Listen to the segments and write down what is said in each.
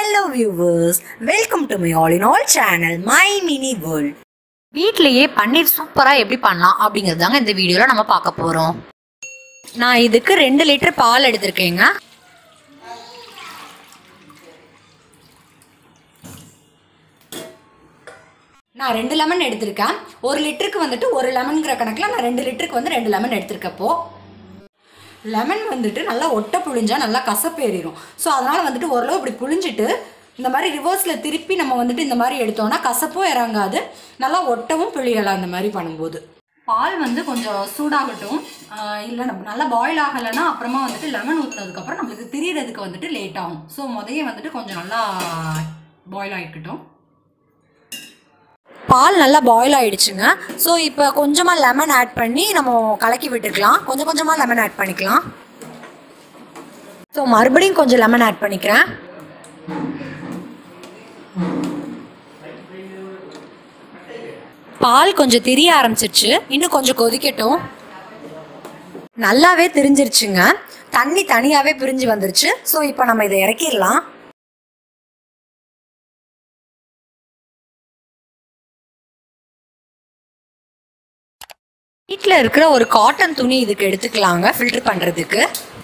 Hello viewers, welcome to my all in all channel My Mini World. வீட்லயே பன்னீர் சூப்பரா எப்படி பண்ணலாம் அப்படிங்கறதாங்க இந்த வீடியோல நம்ம பார்க்க போறோம். நான் இதுக்கு 2 லிட்டர் பால் எடுத்துர்க்கேங்க. நான் 2 லெமன் எடுத்துர்க்கேன். 1 லிட்டருக்கு வந்துட்டு 1 லெமன்ங்கற கணக்குல நான் 2 லிட்டருக்கு வந்து 2 லெமன் எடுத்துர்க்கப்போ லெமன் வந்துட்டு நல்லா ஒட்ட புளிஞ்சா நல்லா கசப்பேறிடும். ஸோ அதனால் வந்துட்டு ஓரளவு இப்படி புளிஞ்சிட்டு இந்த மாதிரி ரிவர்ஸில் திருப்பி நம்ம வந்துட்டு இந்த மாதிரி எடுத்தோம்னா கசப்பும் இறங்காது, நல்லா ஒட்டவும் புளியலாம். இந்த மாதிரி பண்ணும்போது பால் வந்து கொஞ்சம் சூடாகட்டும். இல்லை நம்ம நல்லா பாயில் ஆகலைன்னா அப்புறமா வந்துட்டு லெமன் ஊற்றுனதுக்கப்புறம் நம்மளுக்கு திரியறதுக்கு வந்துட்டு லேட் ஆகும். ஸோ முதல்ல வந்துட்டு கொஞ்சம் நல்லா பாயில் ஆகிக்கட்டும். பால் நல்லா பாயில் ஆகிடுச்சுங்க. ஸோ இப்போ கொஞ்சமாக லெமன் ஆட் பண்ணி நம்ம கலக்கி விட்டுக்கலாம். கொஞ்சம் கொஞ்சமாக லெமன் ஆட் பண்ணிக்கலாம். ஸோ மறுபடியும் கொஞ்சம் லெமன் ஆட் பண்ணிக்கிறேன். பால் கொஞ்சம் திரிய ஆரம்பிச்சிருச்சு, இன்னும் கொஞ்சம் கொதிக்கட்டும். நல்லாவே திரிஞ்சிருச்சுங்க, தண்ணி தனியாகவே பிரிஞ்சு வந்துருச்சு. ஸோ இப்போ நம்ம இதை இறக்கிடலாம். வீட்டில் இருக்கிற ஒரு காட்டன் துணி இதுக்கு எடுத்துக்கலாங்க ஃபில்டர் பண்ணுறதுக்கு.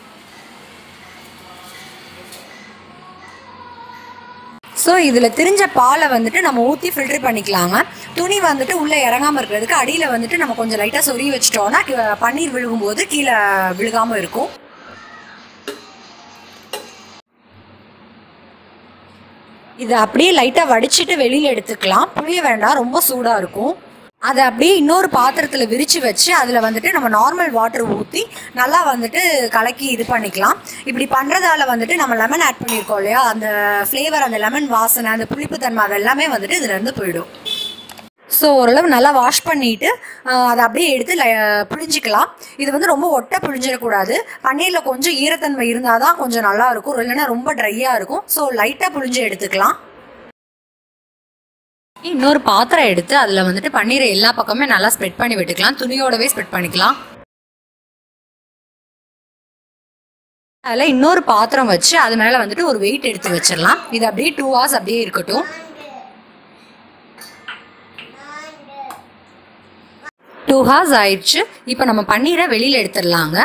ஸோ இதில் திரிஞ்ச பாலை வந்துட்டு நம்ம ஊற்றி ஃபில்டர் பண்ணிக்கலாங்க. துணி வந்துட்டு உள்ளே இறங்காமல் இருக்கிறதுக்கு அடியில் வந்துட்டு நம்ம கொஞ்சம் லைட்டாக சொருகி வச்சிட்டோம்னா பன்னீர் விழுகும்போது கீழே விழுகாமல் இருக்கும். இதை அப்படியே லைட்டாக வடிச்சிட்டு வெளியில் எடுத்துக்கலாம். புளிய வேண்டாம், ரொம்ப சூடாக இருக்கும். அதை அப்படியே இன்னொரு பாத்திரத்தில் விரித்து வச்சு அதில் வந்துட்டு நம்ம நார்மல் வாட்டர் ஊற்றி நல்லா வந்துட்டு கலக்கி இது பண்ணிக்கலாம். இப்படி பண்ணுறதால வந்துட்டு நம்ம லெமன் ஆட் பண்ணியிருக்கோம் இல்லையா, அந்த ஃப்ளேவர், அந்த லெமன் வாசனை, அந்த புளிப்புத்தன்மை அதெல்லாமே வந்துட்டு இதுலேருந்து போயிடும். ஸோ ஓரளவு நல்லா வாஷ் பண்ணிவிட்டு அதை அப்படியே எடுத்து புளிஞ்சிக்கலாம். இது வந்து ரொம்ப ஒட்டை புளிஞ்சிடக்கூடாது. பன்னீரில் கொஞ்சம் ஈரத்தன்மை இருந்தால் தான் கொஞ்சம் நல்லாயிருக்கும், இல்லைன்னா ரொம்ப ட்ரையாக இருக்கும். ஸோ லைட்டாக புளிஞ்சு எடுத்துக்கலாம். இன்னொரு பாத்திரம் எடுத்து அதில் வந்துட்டு பன்னீரை எல்லா பக்கமே நல்லா ஸ்ப்ரெட் பண்ணி விட்டுக்கலாம். துணியோடவே ஸ்ப்ரெட் பண்ணிக்கலாம். அதில் இன்னொரு பாத்திரம் வச்சு அது மேலே வந்துட்டு ஒரு வெயிட் எடுத்து வச்சிடலாம். இது அப்படியே 2 hours அப்படியே இருக்கட்டும். 2 hours ஆயிடுச்சு. இப்போ நம்ம பன்னீரை வெளியில் எடுத்துடலாங்க.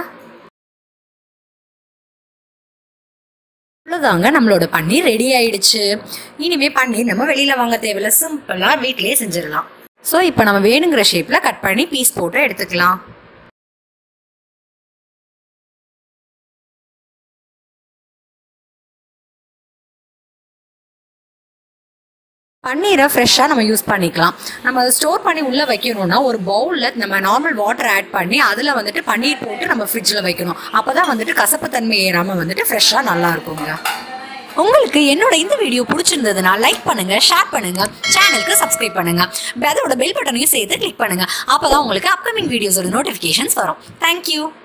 அவ்வளோதாங்க, நம்மளோட பன்னீர் ரெடி ஆயிடுச்சு. இனிமேல் பன்னீர் நம்ம வெளியில் வாங்க தேவையில்லை, சிம்பிளாக வீட்டிலேயே செஞ்சிடலாம். ஸோ இப்போ நம்ம வேணுங்கிற ஷேப்பில் கட் பண்ணி பீஸ் போட்டு எடுத்துக்கலாம். பன்னீரை ஃப்ரெஷ்ஷாக நம்ம யூஸ் பண்ணிக்கலாம். நம்ம அதை ஸ்டோர் பண்ணி உள்ளே வைக்கணும்னா ஒரு பவுலில் நம்ம நார்மல் வாட்டர் ஆட் பண்ணி அதில் வந்துட்டு பன்னீர் போட்டு நம்ம ஃப்ரிட்ஜில் வைக்கணும். அப்போ தான் வந்துட்டு கசப்புத்தன்மை ஏறாமல் வந்துட்டு ஃப்ரெஷ்ஷாக நல்லா இருக்குங்க. உங்களுக்கு என்னோட இந்த வீடியோ பிடிச்சிருந்ததுன்னா லைக் பண்ணுங்க, ஷேர் பண்ணுங்க, சேனலுக்கு சப்ஸ்கிரைப் பண்ணுங்க, அதோட பெல் பட்டனையும் சேர்த்து கிளிக் பண்ணுங்க. அப்போ தான் உங்களுக்கு அப்கமிங் வீடியோஸோட நோட்டிஃபிகேஷன்ஸ் வரும். தேங்க்யூ.